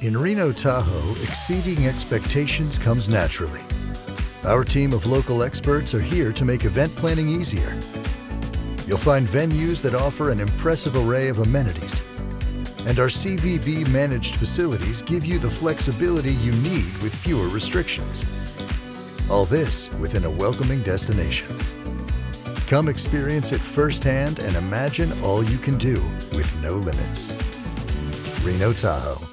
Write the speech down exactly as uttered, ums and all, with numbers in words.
In Reno Tahoe, exceeding expectations comes naturally. Our team of local experts are here to make event planning easier. You'll find venues that offer an impressive array of amenities, and our C V B-managed facilities give you the flexibility you need with fewer restrictions. All this within a welcoming destination. Come experience it firsthand and imagine all you can do with no limits. Reno Tahoe.